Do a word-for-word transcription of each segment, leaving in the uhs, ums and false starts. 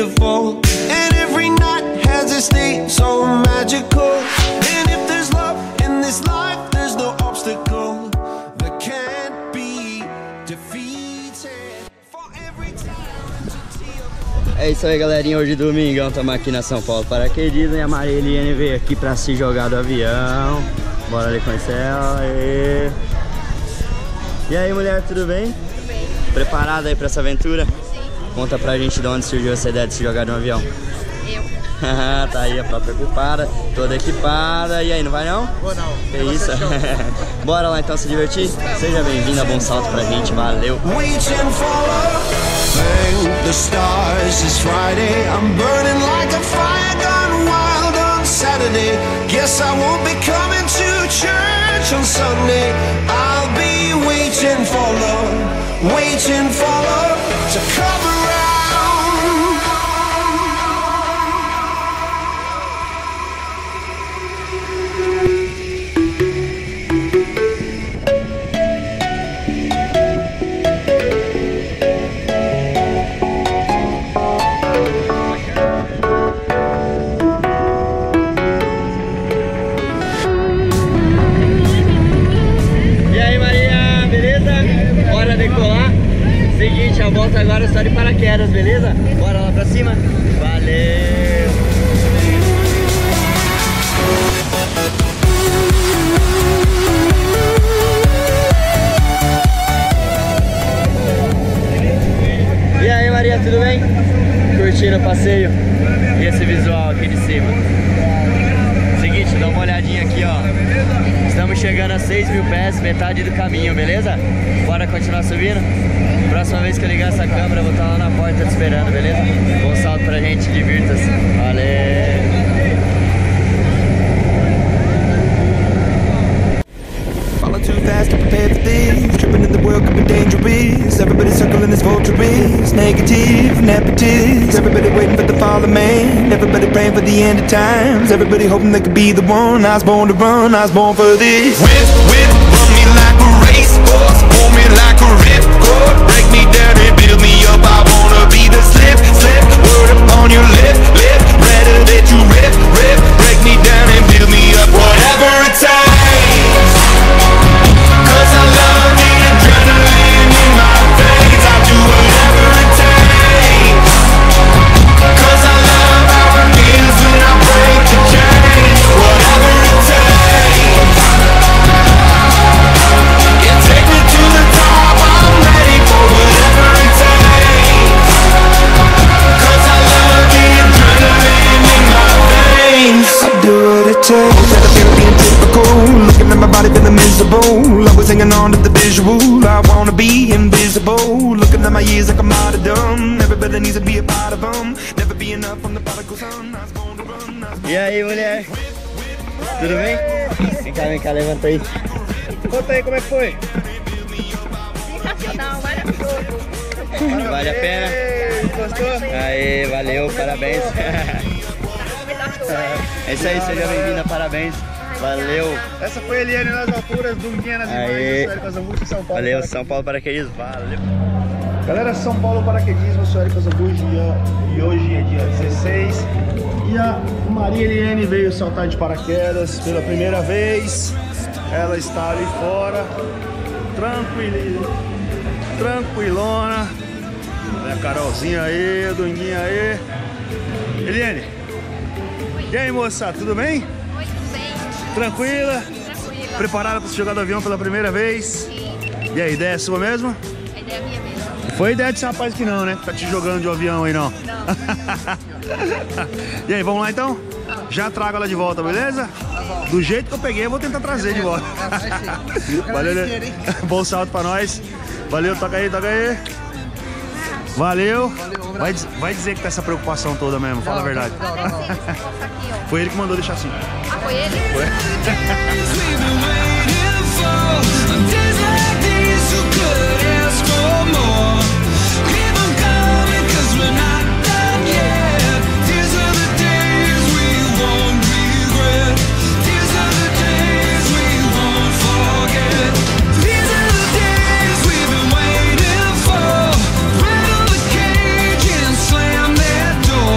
beautiful, and every night has a state so magical. And if there's love in this life, there's no obstacle that can't be defeated. For every time. É isso aí, galerinha, hoje domingão, estamos aqui na São Paulo Paraquedismo e a Maria Eliane veio aqui pra se jogar do avião. Bora ali conhecer ela. E... e aí, mulher, tudo bem? Tudo bem. Preparada aí pra essa aventura? Sim. Conta pra gente de onde surgiu essa ideia de se jogar de um avião. Eu. Tá aí a própria equipada, toda equipada. E aí, não vai não? Vou não. Que isso? Bora lá então se divertir? Seja bem-vindo a Bom Salto pra gente, valeu! Thank the stars, it's Friday. I'm burning like a fire gone wild on Saturday. Guess I won't be coming to church on Sunday. I'll be waiting for love, waiting for love to come around. Seguinte, a volta agora é só de paraquedas, beleza? Bora lá pra cima? Valeu! E aí, Maria, tudo bem? Curtindo o passeio? E esse visual aqui de cima? Seguinte, dá uma olhadinha aqui, ó. Estamos chegando a seis mil pés, metade do caminho, beleza? Bora continuar subindo? Próxima vez que eu ligar essa câmera, eu vou estar lá na porta te esperando, beleza? Bom salto pra gente, divirta-se. Valeu! Falling too fast to prepare for this. Tripping in the world could be dangerous. Everybody circling this vultures. Negative, nepotist. Everybody waiting for the fall of man. Everybody praying for the end of times. Everybody hoping they could be the one. I was born to run, I was born for this. Whip, whip, run me like a racehorse. Pull me like a ripcord. Break me down and build me up. I wanna be the slip, slip. Word upon your lip, lip. Rather that you rip, rip. Break me down and build me up. Whatever it takes. Cause I love the adrenaline in my veins. I'll do whatever it takes. Cause I love how it feels when I break the chains. Whatever it takes. Yeah, take me to the top. I'm ready for whatever it takes. Cause I love the adrenaline in my veins. I'll do what it takes. That I feel being typical. Looking at my body feeling miserable. Always hanging on to the visual. I wanna be invisible. Looking at my years like I'm out of dumb. Everybody needs to be a part of them. Never be enough from the prodigal son. I was born to run. I was born. E aí, mulher? Tudo bem? Vem cá, vem cá, levanta aí. Conta aí como é que foi. Sensacional, maravilhoso. Vale a pena? Gostou? Aê, valeu, parabéns. É isso aí, seja bem-vinda, parabéns. Valeu. Essa foi a Eliane nas alturas, Dunguinha nas Aê. imagens, São Paulo. Valeu, Paraquedismo. São Paulo Paraquedismo, valeu. Galera, São Paulo Paraquedismo, eu sou Érico Zambuji e hoje é dia dezesseis. E a Maria Eliane veio saltar de paraquedas pela primeira vez. Ela está ali fora, tranquila, tranquilona. Olha a Carolzinha aí, a Dunguinha aí. Eliane, e aí, moça, tudo bem? Oi, tudo bem? Tranquila? Tranquila. Preparada para se jogar do avião pela primeira vez? Sim, E a ideia é sua mesmo? a ideia é minha mesmo. Foi ideia desse rapaz que não, né? Que tá te jogando de um avião aí, não. Não. E aí, vamos lá então? Já trago ela de volta, beleza? Do jeito que eu peguei, eu vou tentar trazer de volta. Valeu, né? Bom salto pra nós. Valeu, toca aí, toca aí. Valeu. Vai, diz- vai dizer que tá essa preocupação toda mesmo, fala a verdade. Mas deve ser esse negócio aqui, ó. Foi ele que mandou deixar assim. Ah, foi ele? Days like these, who could ask for more? Keep on coming, cause we're not done yet. These are the days we won't regret. These are the days we won't forget. These are the days we've been waiting for. Rattle the cage and slam that door.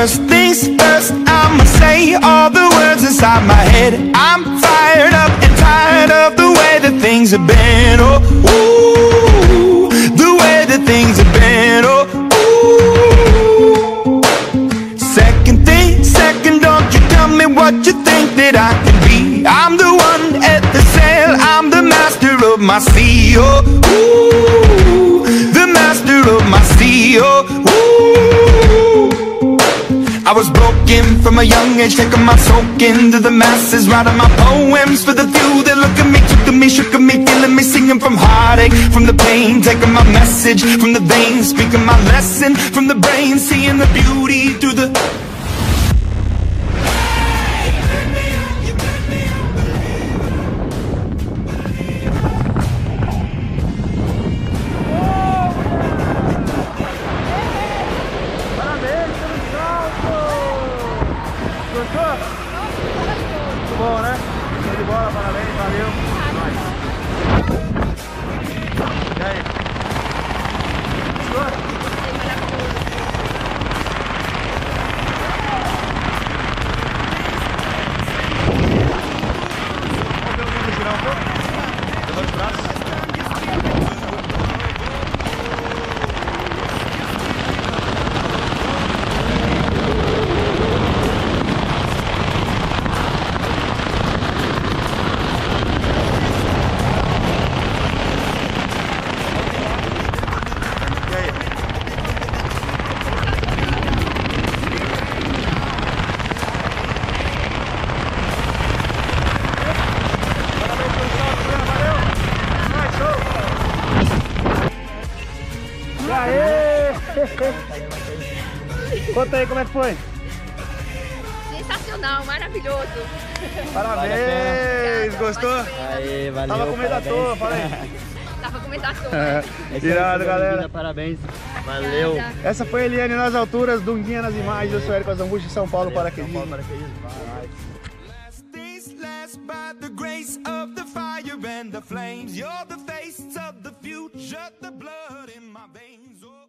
First things first, I'ma say all the words inside my head. I'm fired up and tired of the way that things have been. Oh, ooh, the way that things have been. Oh, ooh. Second thing, second, don't you tell me what you think that I can be. I'm the one at the sail, I'm the master of my sea. Oh, ooh, the master of my sea. Oh, ooh. I was broken from a young age, taking my soak into the masses, writing my poems for the few that look at me, took at me, shook at me, feeling me, singing from heartache, from the pain, taking my message from the veins, speaking my lesson from the brain, seeing the beauty through the... Gostou? Muito bom, né? Show de bola, parabéns, valeu. E aí? Gostou? Vamos ver o vídeo girar um pouco? Levanta os braços. Conta aí como é que foi. Sensacional, maravilhoso. Parabéns, gostou? Aê, valeu. Tava com medo à toa, fala aí. Tava com medo à toa. Irado, galera. Parabéns. Valeu. Essa foi a Eliane nas alturas, Dunguinha nas imagens. Eu sou Érico Azambuja, São Paulo, paraquedismo. Last things last, by the grace of the fire and the flames. You're the face of the future, the blood in my veins. Oh.